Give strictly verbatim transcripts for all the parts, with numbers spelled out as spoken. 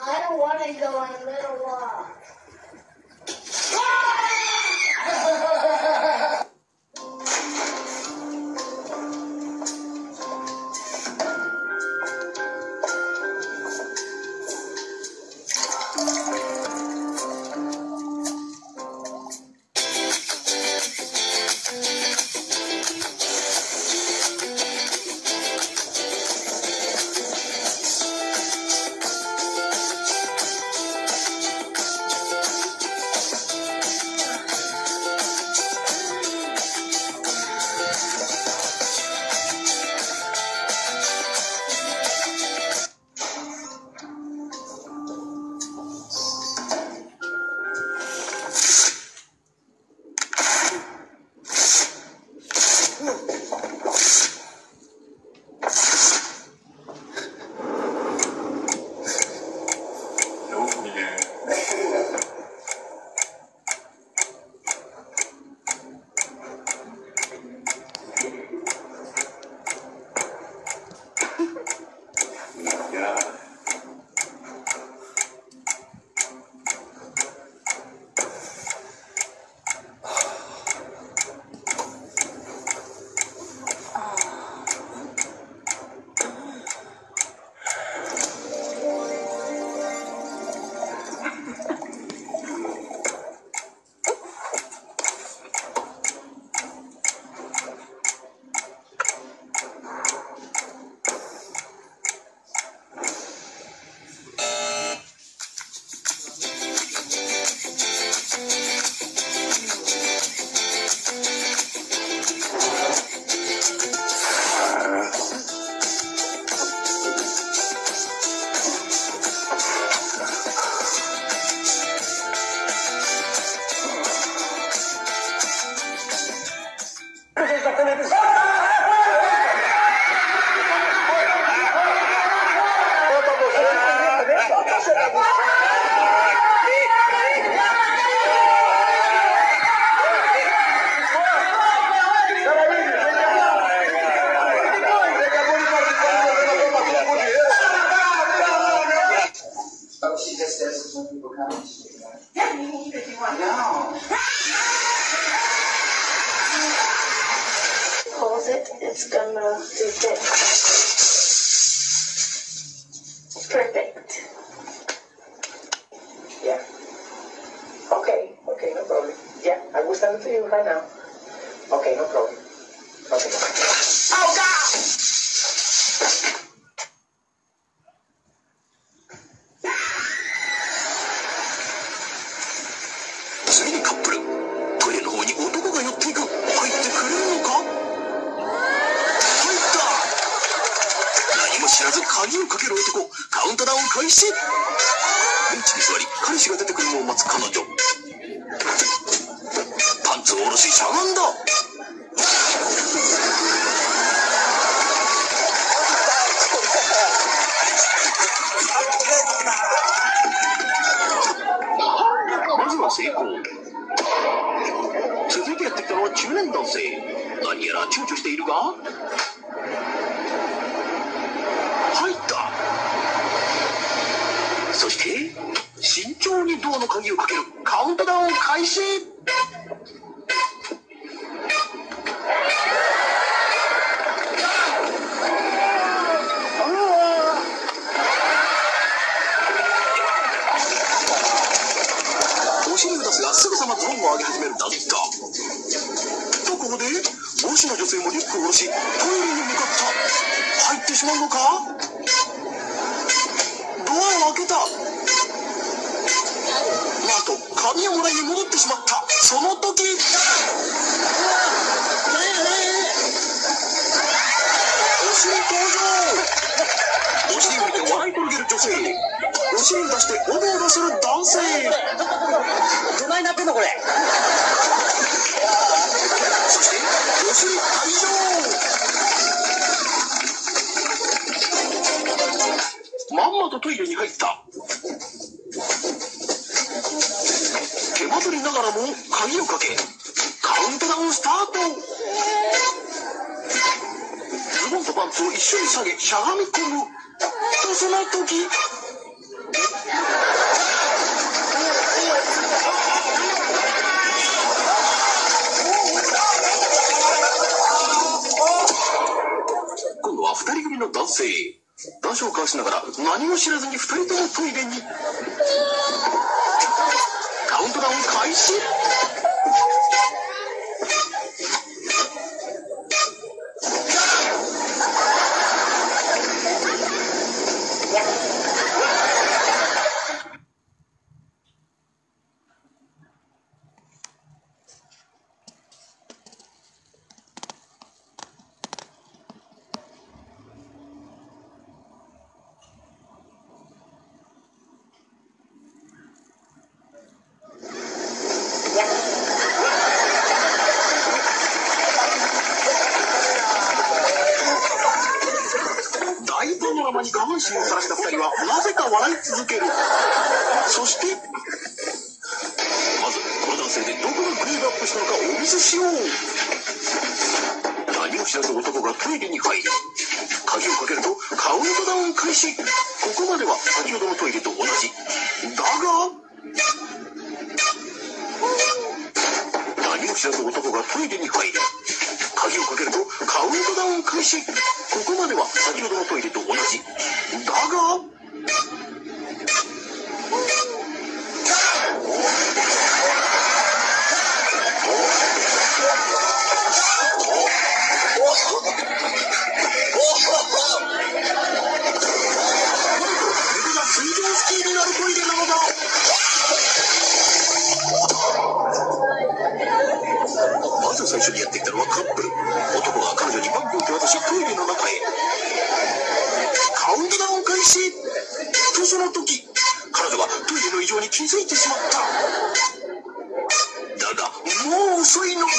I don't want to go on a little walk. Hold it, it's gonna do this. Perfect. Yeah. Okay, okay, no problem. Yeah, I will send it to you right now. Okay, no problem. Okay. Oh, God! ついにカップルトイレの方に男が寄っていく。入ってくれるのか。入った。何も知らず鍵をかける男。カウントダウン開始。ベンチに座り彼氏が出てくるのを待つ彼女。パンツを下ろししゃがんだ。まずは成功。続いてやってきたのは中年男性。何やら躊躇しているが入った。そして慎重にドアの鍵をかける。カウントダウン開始。お尻を出すがすぐさまゾーンを上げ始めるだったと、ここで帽子の女性もリュックを下ろしトイレに向かった。入ってしまうのか。ドアを開けた。なんと鍵をもらいに戻ってしまった。その時お尻登場。お尻を見て笑い転げる女性。お尻を出しておどおどする男性。どないなってんのこれ。そしてお尻退場。まんまとトイレに入った。手間取りながらも鍵をかけカウントダウンスタート。ズボンとパンツを一緒に下げしゃがみ込むと、その時今度は二人組の男性。男子を交わしながら何も知らずに二人ともトイレに。カウントダウン開始。大パノラマに下半身をさらした二人はなぜか笑い続ける。そしてまずこの男性でどこがグレードアップしたのかお見せしよう。何も知らず男がトイレに入り、鍵をかけるとカウントダウン開始。ここまでは先ほどのトイレと同じ。だが何も知らず男がトイレに入り、鍵をかけるとカウントダウン開始。ここまでは先ほどのトイレと同じ。だが水上スキーになるトイレなのだ。まず最初にやってきたのはカップル。男が彼女にバッグを手渡しトイレの中へ。カウントダウン開始とその時、彼女がトイレの異常に気づいてしまった。だがもう遅いのだ。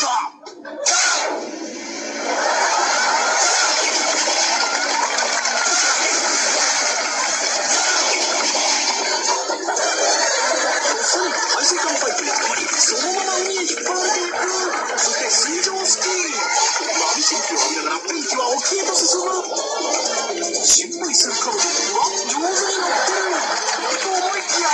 排水管パイプに捕まり、そのまま海へ引っ張られていく。そして水上スキー。まびしい息を浴びながらビーチは沖へと進む。心配する彼女は上手に乗ってると思いきや、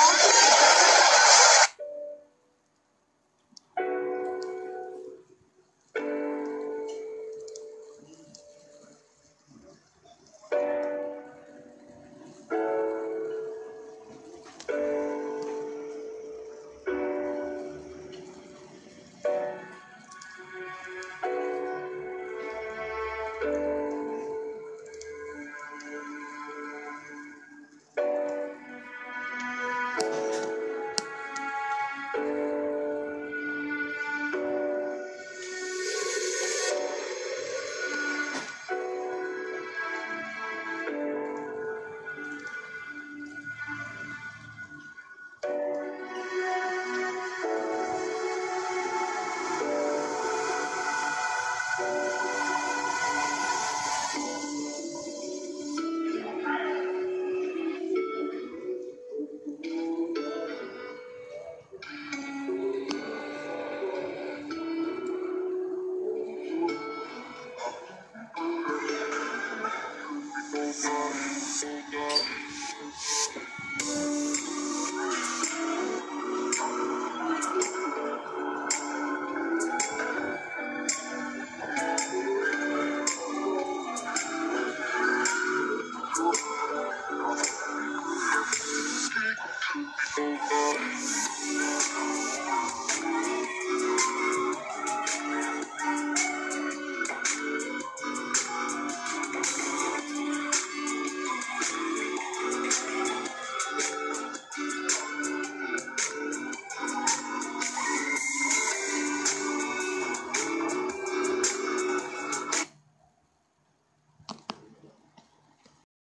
Thank you.